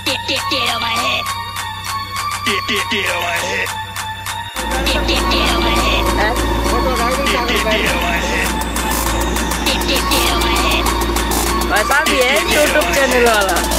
Get on my head. Get on my head. Get on my head. Get on my head. Get on my head. वैसा भी है YouTube channel वाला।